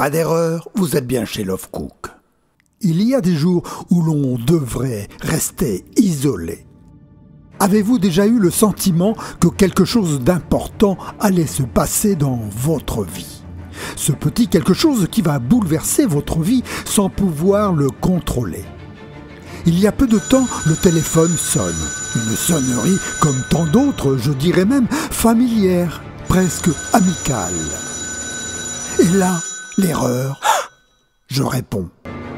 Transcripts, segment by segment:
Pas d'erreur, vous êtes bien chez Love Cook. Il y a des jours où l'on devrait rester isolé. Avez-vous déjà eu le sentiment que quelque chose d'important allait se passer dans votre vie ? Ce petit quelque chose qui va bouleverser votre vie sans pouvoir le contrôler. Il y a peu de temps, le téléphone sonne. Une sonnerie comme tant d'autres, je dirais même familière, presque amicale. Et là, l'erreur, je réponds.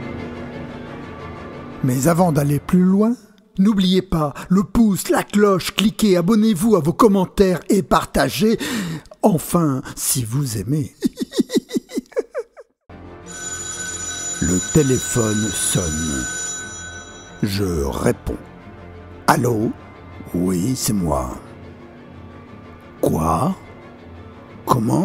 Mais avant d'aller plus loin, n'oubliez pas le pouce, la cloche, cliquez, abonnez-vous à vos commentaires et partagez. Enfin, si vous aimez. Le téléphone sonne. Je réponds. Allô ? Oui, c'est moi. Quoi ? Comment ?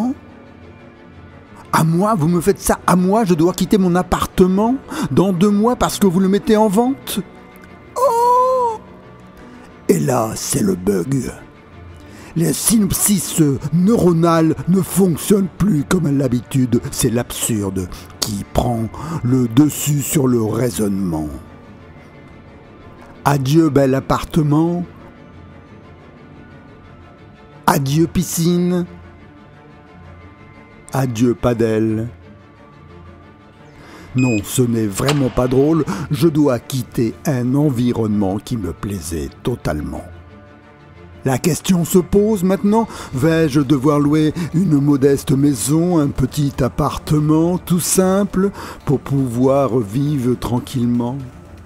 À moi, vous me faites ça à moi, je dois quitter mon appartement dans 2 mois parce que vous le mettez en vente ? Oh ! Et là, c'est le bug. Les synopsis neuronales ne fonctionnent plus comme à l'habitude. C'est l'absurde qui prend le dessus sur le raisonnement. Adieu bel appartement. Adieu piscine. Adieu padel. Non, ce n'est vraiment pas drôle, je dois quitter un environnement qui me plaisait totalement. La question se pose maintenant, vais-je devoir louer une modeste maison, un petit appartement tout simple pour pouvoir vivre tranquillement ?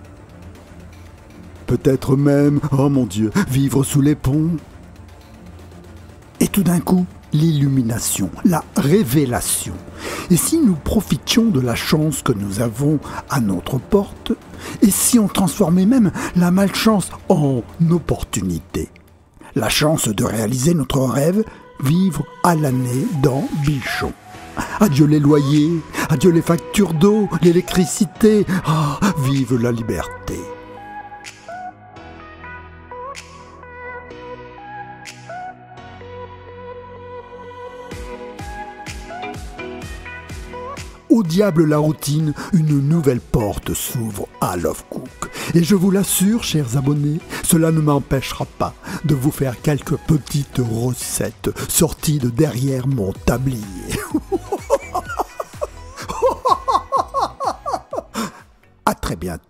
Peut-être même, oh mon Dieu, vivre sous les ponts ? Et tout d'un coup, l'illumination, la révélation. Et si nous profitions de la chance que nous avons à notre porte, et si on transformait même la malchance en opportunité, la chance de réaliser notre rêve, vivre à l'année dans Bichon. Adieu les loyers, adieu les factures d'eau, l'électricité, vive la liberté. Au diable la routine, une nouvelle porte s'ouvre à Love Cook. Et je vous l'assure, chers abonnés, cela ne m'empêchera pas de vous faire quelques petites recettes sorties de derrière mon tablier. À très bientôt.